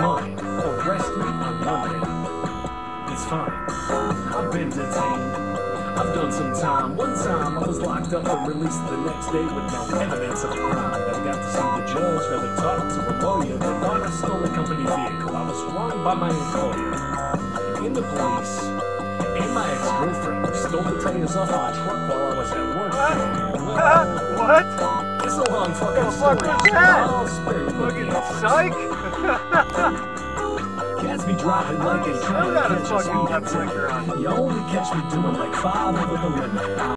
mine. Arrest me on Monday. It's fine. I've been detained. I've done some time. One time I was locked up and released the next day with no evidence of a crime. Never got to see the judge, never talked to a lawyer. They thought I stole a company vehicle. I was wronged by my employer. In the police, and my ex-girlfriend who stole the tires off my truck while I was at work. What? It's a long fucking What the story. fuck was that? I'll spare you the Fucking offense. Sike? Cats be dropping like they trying Still to got a catch us fucking on left finger on. You only catch me doing like 5 over the limit.